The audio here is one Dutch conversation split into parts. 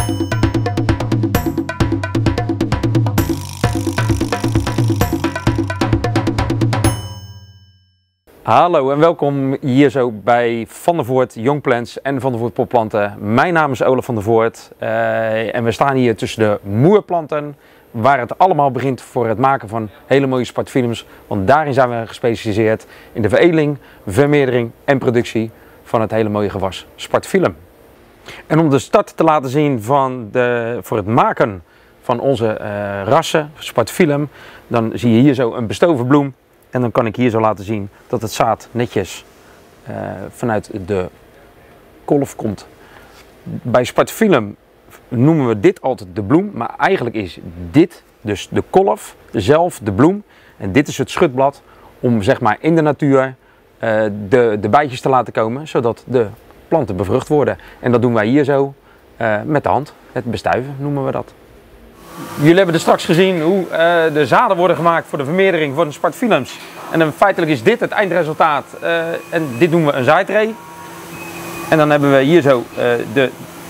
Hallo en welkom hier zo bij Van der Voort Young Plants en Van der Voort Popplanten. Mijn naam is Olaf van der Voort en we staan hier tussen de moerplanten waar het allemaal begint voor het maken van hele mooie spartofilums. Want daarin zijn we gespecialiseerd in de veredeling, vermeerdering en productie van het hele mooie gewas spartofilum. En om de start te laten zien voor het maken van onze rassen spartofilum, dan zie je hier zo een bestoven bloem. En dan kan ik hier zo laten zien dat het zaad netjes vanuit de kolf komt. Bij spartofilum noemen we dit altijd de bloem, maar eigenlijk is dit dus de kolf, zelf de bloem. En dit is het schutblad om zeg maar in de natuur de bijtjes te laten komen, zodat de planten bevrucht worden. En dat doen wij hier zo met de hand, het bestuiven noemen we dat. Jullie hebben er straks gezien hoe de zaden worden gemaakt voor de vermeerdering van de spartofilums. En dan feitelijk is dit het eindresultaat. En dit doen we een zaaitree. En dan hebben we hier zo de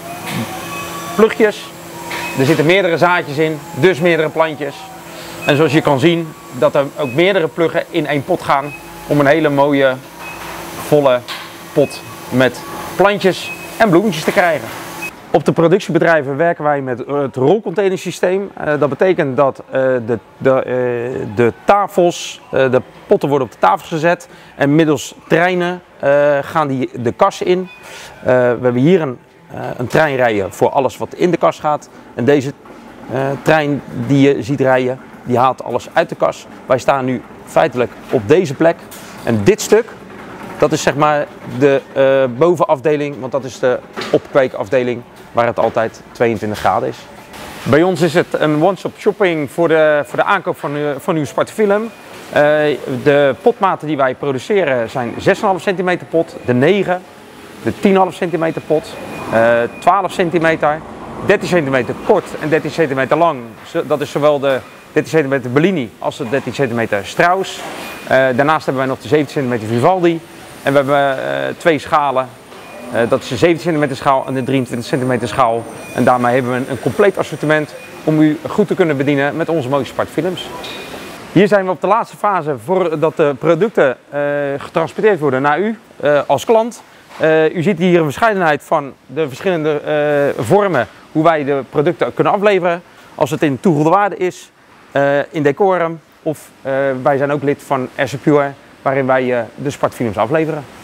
plugjes. Er zitten meerdere zaadjes in, dus meerdere plantjes. En zoals je kan zien dat er ook meerdere pluggen in één pot gaan om een hele mooie volle pot met plantjes en bloemetjes te krijgen. Op de productiebedrijven werken wij met het rolcontainersysteem. Dat betekent dat de tafels, de potten worden op de tafels gezet en middels treinen gaan die de kas in. We hebben hier een trein rijden voor alles wat in de kas gaat. En deze trein die je ziet rijden, die haalt alles uit de kas. Wij staan nu feitelijk op deze plek. En dit stuk, dat is zeg maar de bovenafdeling, want dat is de opkweekafdeling waar het altijd 22 graden is. Bij ons is het een one-stop shopping voor de aankoop van uw spartofilum. De potmaten die wij produceren zijn 6,5 cm pot, de 9, de 10,5 cm pot, 12 cm, 13 cm kort en 13 cm lang. Dat is zowel de 13 cm Bellini als de 13 cm Strauss. Daarnaast hebben wij nog de 17 cm Vivaldi. En we hebben twee schalen. Dat is de 17 cm schaal en de 23 cm schaal. En daarmee hebben we een compleet assortiment om u goed te kunnen bedienen met onze mooie spartofilums. Hier zijn we op de laatste fase voordat de producten getransporteerd worden naar u als klant. U ziet hier een verscheidenheid van de verschillende vormen hoe wij de producten kunnen afleveren. Als het in toegevoegde waarde is, in decorum of wij zijn ook lid van SC Pure waarin wij de spartofilums afleveren.